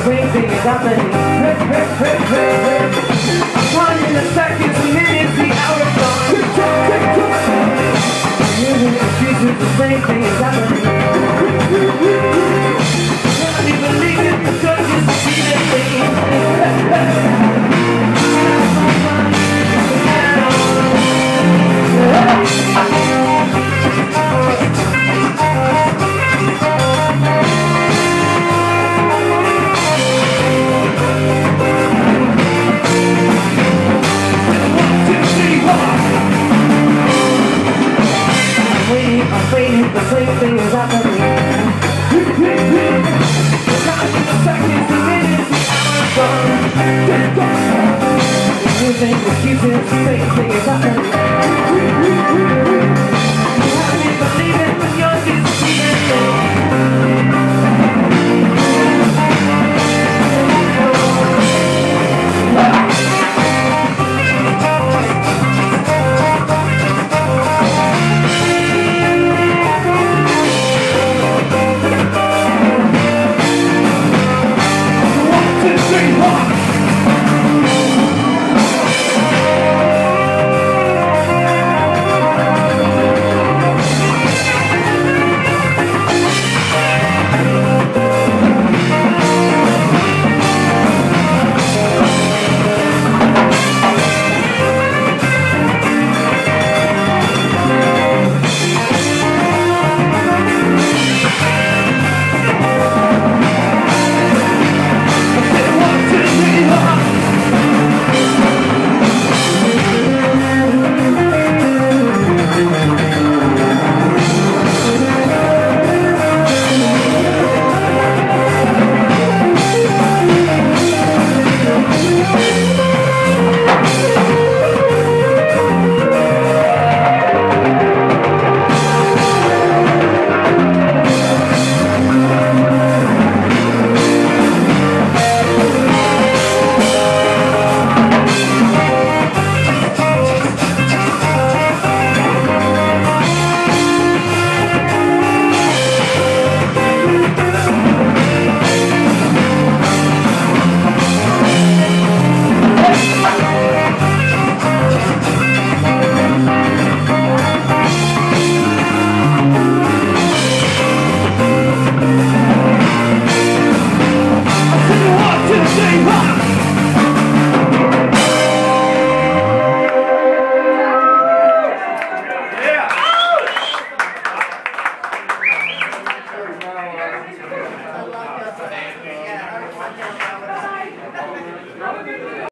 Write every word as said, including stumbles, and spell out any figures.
same thing is happening. One in the seconds, the minutes, the hours gone. Using excuses, the same thing is happening. Can't even believe it because you see the thing. I'm waiting, the same thing is happening. The time in the seconds, the minutes, the hours gone. You think excuses, the same thing is happening. You haven't believed it, but you're just seeing it. One, two, three, four.